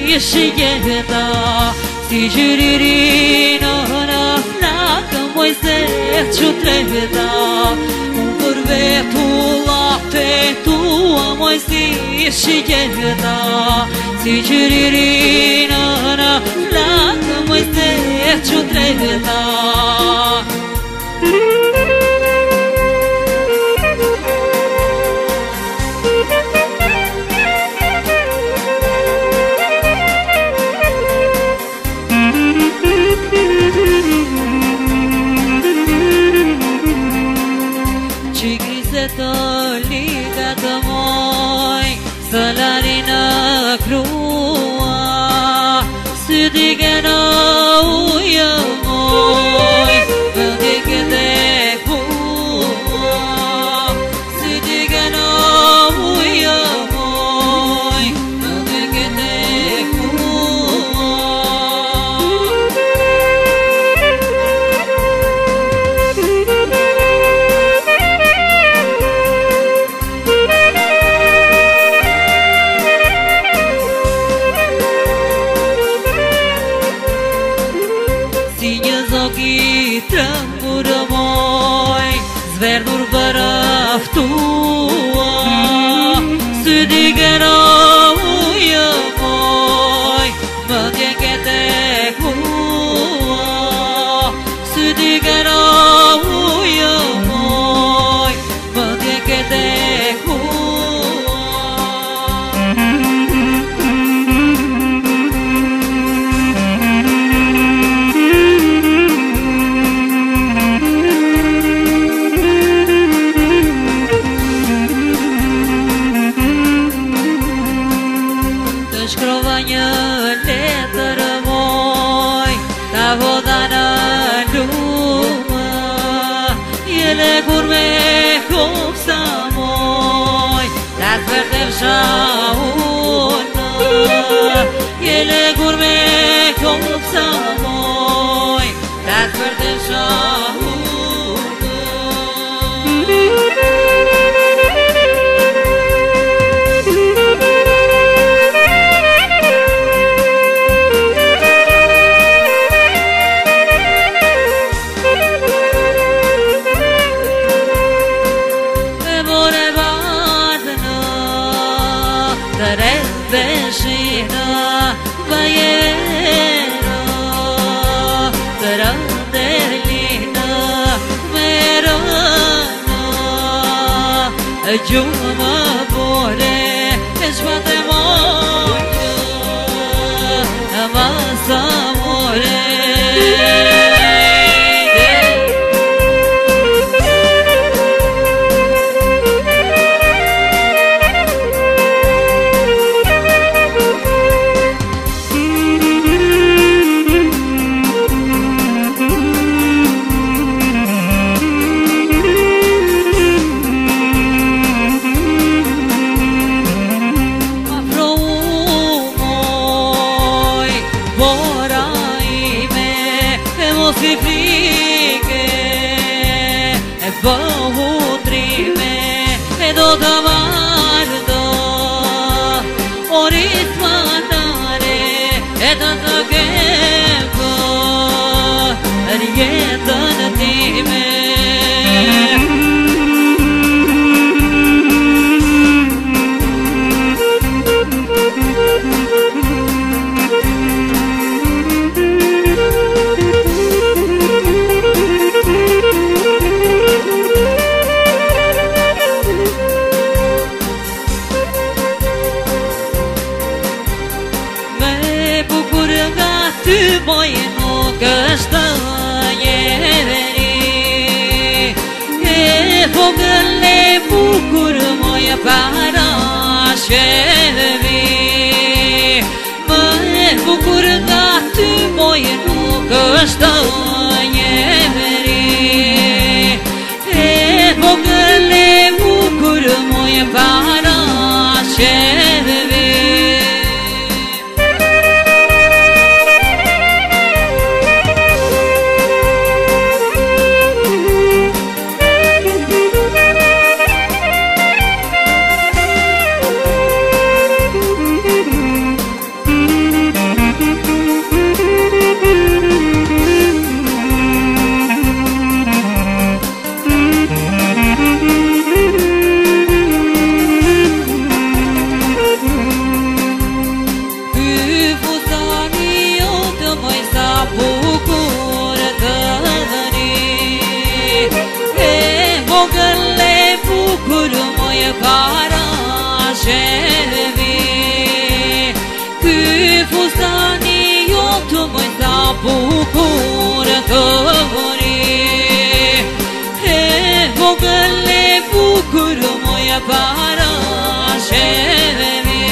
și jeta si jiririna na că Moise ciutreta un curvetul lapte tu Moise și jeta si jiririna na că Moise ciutreta Liga de moi, salarina crua, se diga não uia moi, diga de crua, se diga não uia moi, diga de Trambura moi, zvernur baraftua, se diga não uia moi, mă que te cua, se diga não uia moi, mă que te Skrowania letara moi, ta vodana lua, ele curme copsa moi, las verder shauna, ele curme copsa moi, las verder shauna. Vecina vaiera Tarandelina Merana Juma bore Esvate moja Amasa more si frike e vautrime e do davardo orit mandare e tanto che rietan time Tu mai nu căstăieri E fogăle bucur mai parașevi Mă bucur că tu mai nu căstăieri E fogăle bucur mai parașevi e para shevi Ky fustani jotë më tha bukur të vëri E vogël e bukur më e para shevi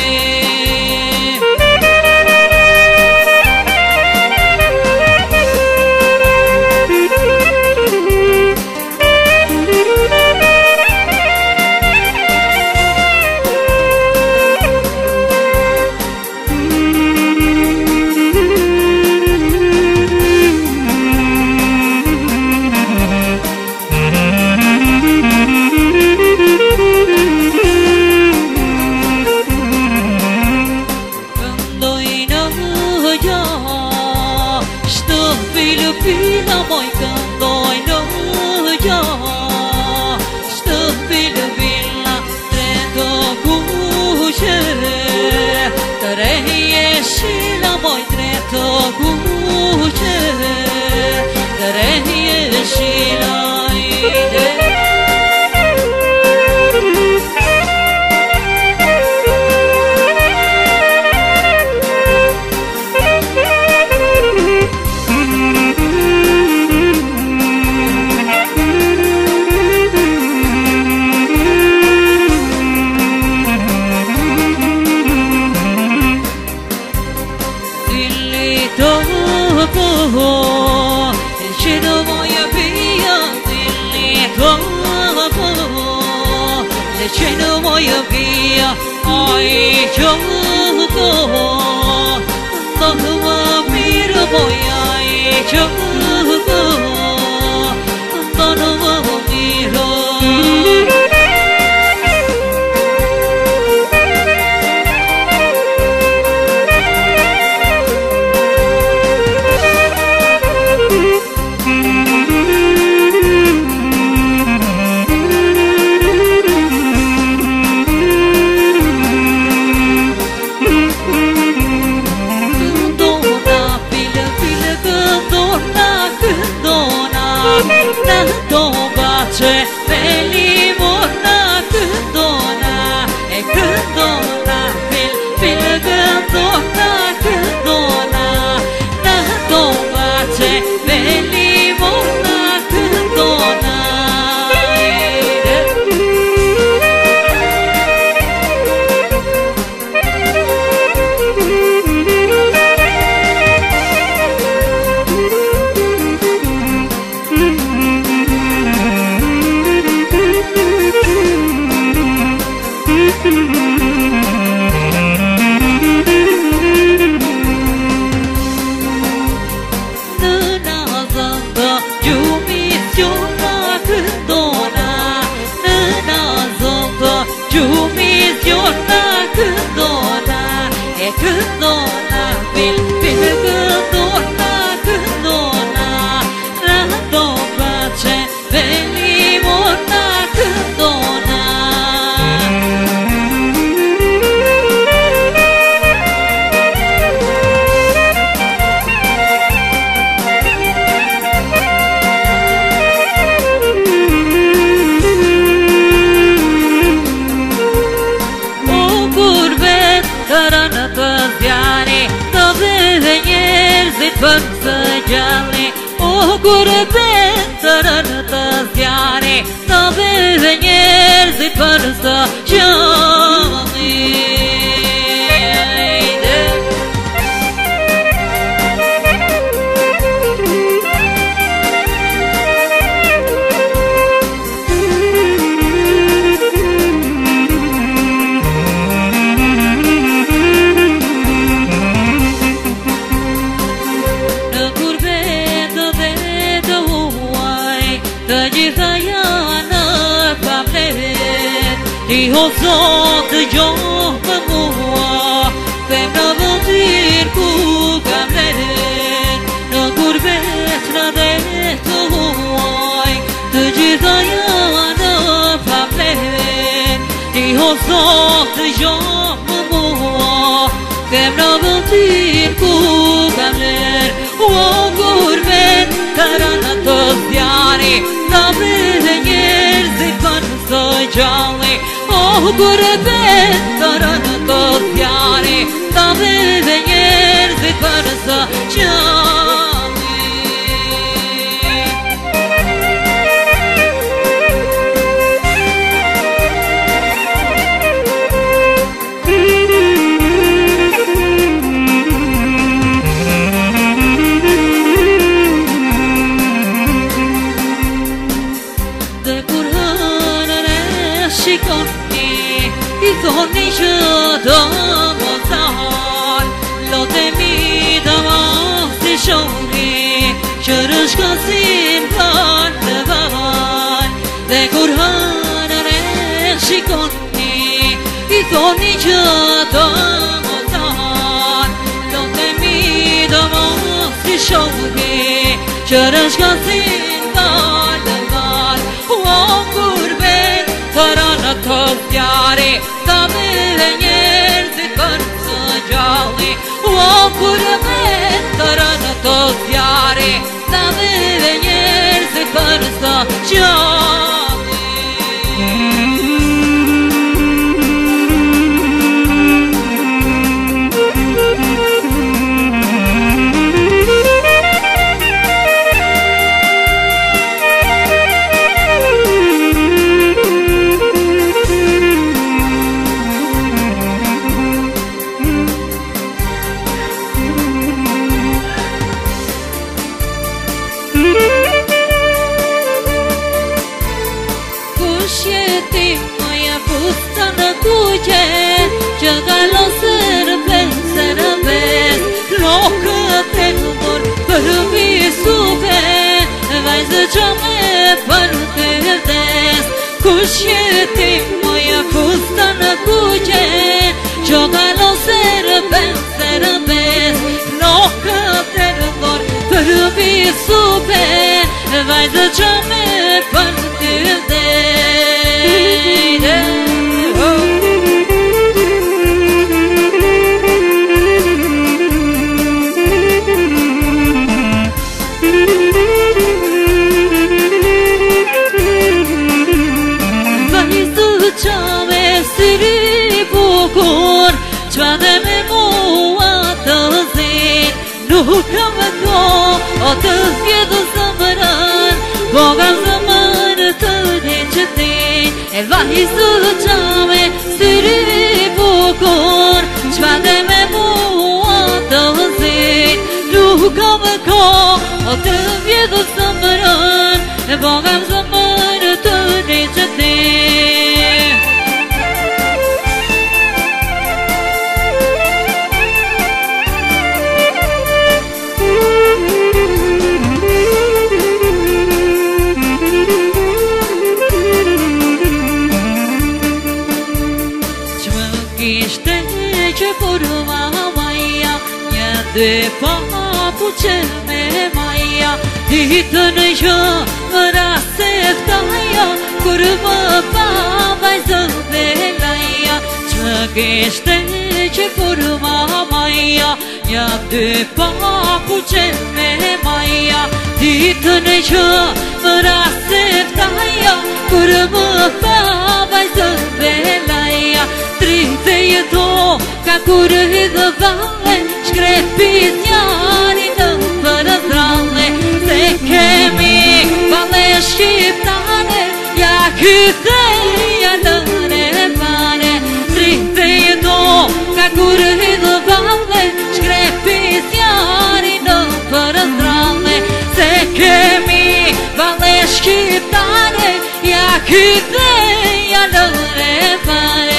Filipina moj këndoj në gja Shtë Filipina tre të kuqe Të rejje shila moj tre të kuqe Të rejje shila ide Leqenë moja via, ai qëko Ndodhë më mirë moja ai qëko Ndodhë më mirë Për të gjalli O kure betërë në të zjari Të beve njerëzit për të gjalli Ti o Zotë gjohë për mua Them në vëndir ku kam lehen Në gurbet në dhe të huaj Të gjitha janë pa plehen Ti o Zotë gjohë për mua Them në vëndir ku kam lehen O gurbet të rënë të zjari Në vëdhe njerëzit për të gjalli gurbet Tërën të fjari Ta vëve njerëzit për së gjami Dhe kur hënën e shikoni I thoni që do më thal Lotemi të mos I shohi Që rëshkasin kanë të vaval Dhe kur hënën e shikoni I thoni që do më thal Lotemi të mos I shohi Që rëshkasin kanë të vaval O gurbet Tërën të fjari Ta me njerëzit për së gjalli O gurbet Tërën të fjari Ta me njerëzit për së gjalli Që ka losër për Lokët e nëmër për visuve Vajzë që me për të vdes Kush jeti moja fusta në kuqe Që ka losër për Lokët e nëmër për visuve Vajzë që me për të vdes Qa dhe me mua të zin Nuk kam me ko O të zgjedhë zëmërën Po kam zëmërë të një qëtin E vajzë qa me syri bukur Qa dhe me mua të zin Nuk kam me ko O të zgjedhë zëmërën Po kam zëmërë të një qëtin Që kur mamaja Një dhe papu që me maja Ditën që më raseftaja Kur më vajzë dhe laja Që kishte që kur mamaja Një dhe papu që me maja Ditën që më raseftaja Kur më vajzë dhe laja Tritë jeto ka kur hidhë valle Shkrepit njani në për zdralle Se kemi valle shqiptare Ja kytheja lëre pare Tritë jeto ka kur hidhë valle Shkrepit njani në për zdralle Se kemi valle shqiptare Ja kytheja lëre pare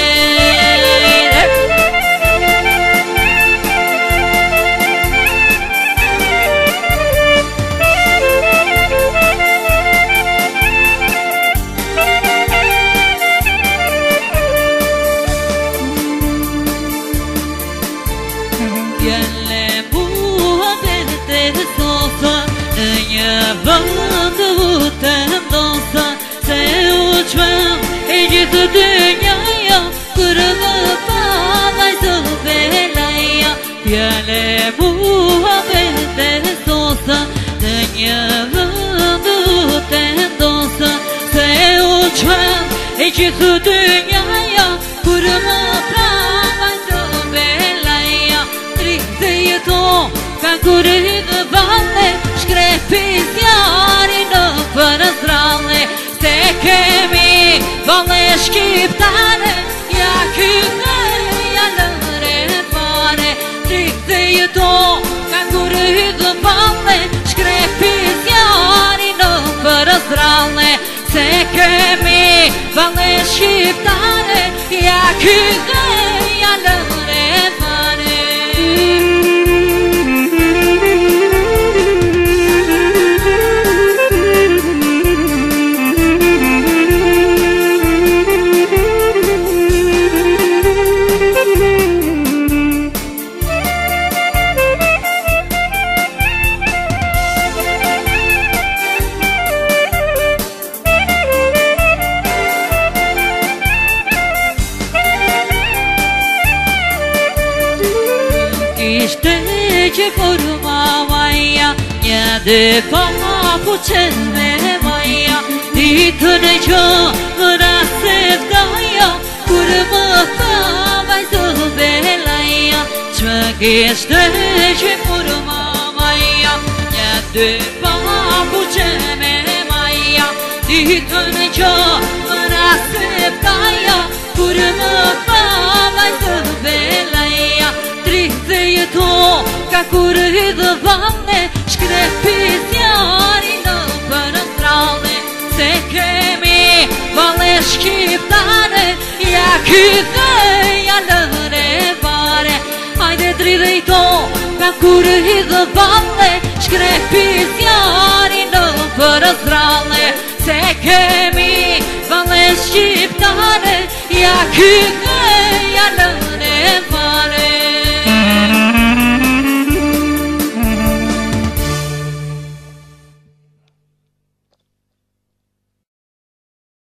Gjithë dënjaja, kur më pa vajzë velaja Fjale mua vete sosa, të një vëndu të ndosa Se u qëm e gjithë dënjaja, kurit valle, shkrepi zjari në përëzralle. Se kemi valle shqiptare, ja kytëja lëre pare. Trikë dhe jeto, ka kurit valle, shkrepi zjari në përëzralle. Se kemi valle shqiptare, ja kytëja lëre pare. Ishte që kur mamaja një dhe pa puqen me maja. Ditën e që më raset daja, kur më thamaj zë belaja. Që më kishte që kur mamaja një dhe pa puqen me maja. Ditën e që më raset daja, kur më thamaj zë belaja. Trikë jeto, ka kurit valle, shkrepi zjari në përëzralle. Se kemi valle shqiptare, ja kytëja lëre pare. Hajde dridhejto, ka kurit valle, shkrepi zjari në përëzralle. Se kemi valle shqiptare, ja kytëja